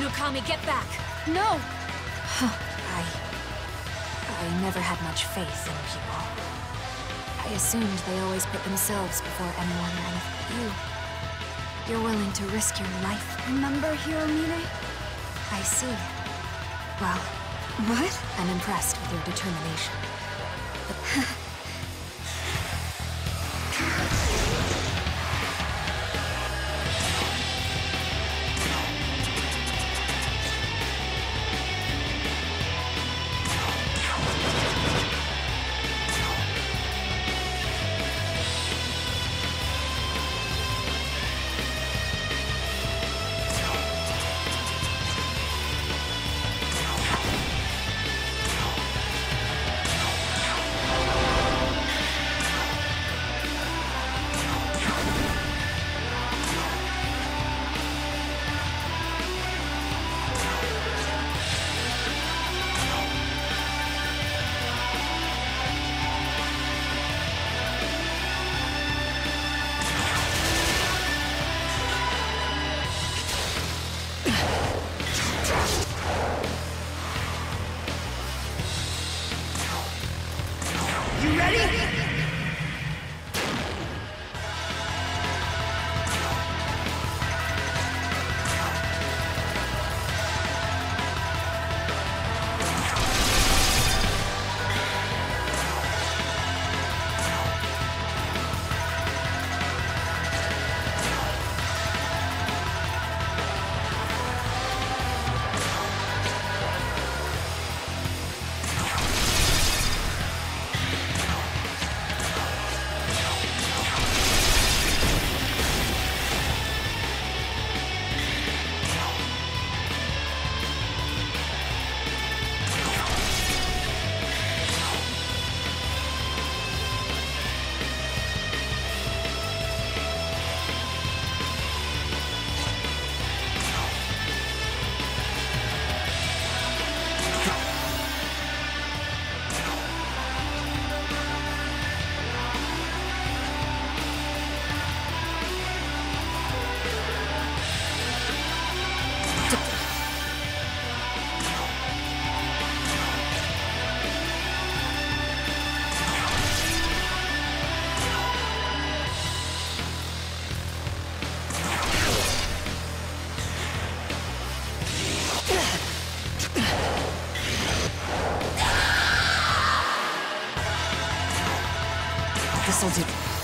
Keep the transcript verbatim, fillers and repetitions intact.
Urukami, get back! No! I... I never had much faith in people. I assumed they always put themselves before anyone or anything. You... You're willing to risk your life. Remember Hiromine? I see. Well... What? I'm impressed with your determination. But... You ready? This'll do.